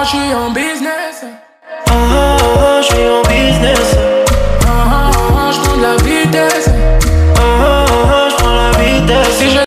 j'suis en business. J'suis en business. J'prends de la vitesse. J'prends la vitesse. Si je